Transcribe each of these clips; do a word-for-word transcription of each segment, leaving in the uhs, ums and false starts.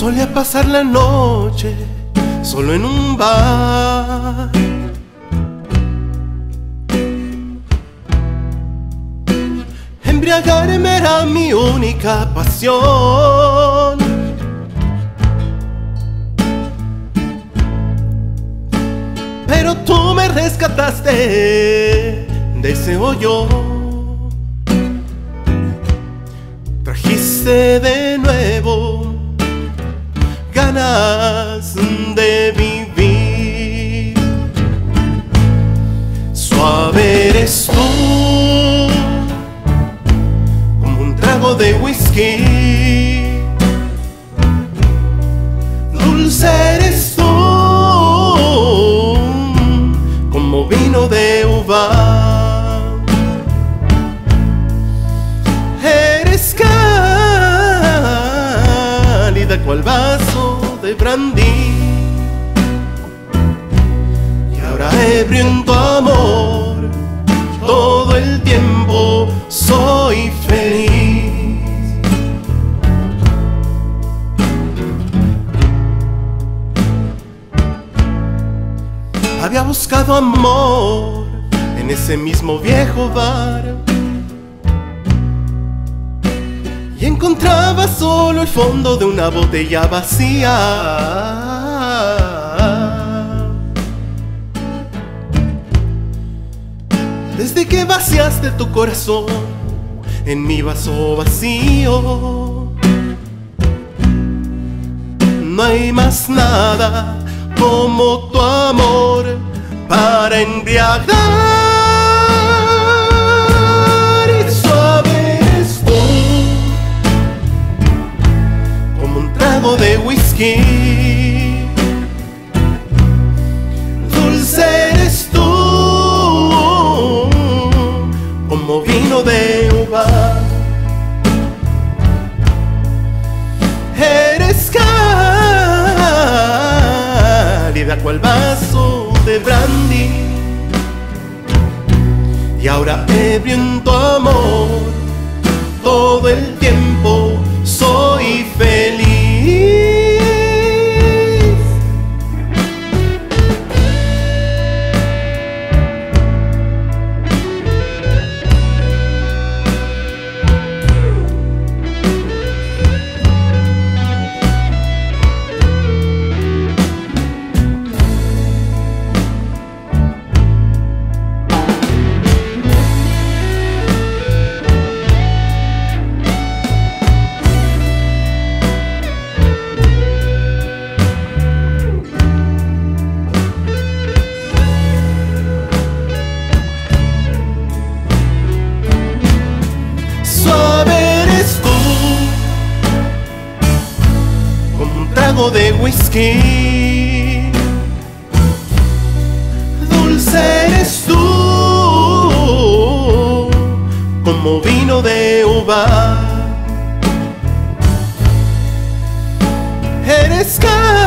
Solía pasar la noche solo en un bar. Embriagarme era mi única pasión. Pero tú me rescataste de ese hoyo. Trajiste de nuevo ganas de vivir. Suave eres tú, como un trago de whisky. Dulce eres tú, como vino de uva. Eres cálida cual vaso de brandy. Y ahora ebrio en tu amor, todo el tiempo soy feliz. Había buscado amor en ese mismo viejo bar y encontraba solo el fondo de una botella vacía. Desde que vaciaste tu corazón en mi vaso vacío, no hay más nada como tu amor para embriagar. Y suave eres tú, como un trago de whisky. Dulce eres tú, como vino de uva. Eres cálida cual vaso de brandy. Y ahora ebrio en tu amor, todo el tiempo soy feliz. De whisky. Dulce eres tú, como vino de uva. Eres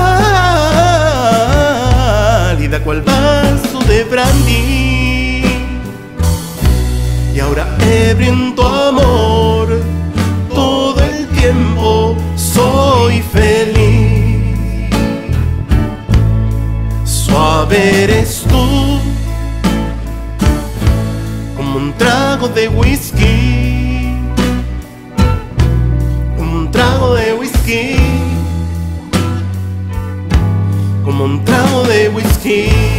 cálida cual vaso de brandy. Y ahora ebrio en tu amor, todo el tiempo soy feliz. Suave eres tú, como un trago de whisky. Como un trago de whisky. Como un trago de whisky.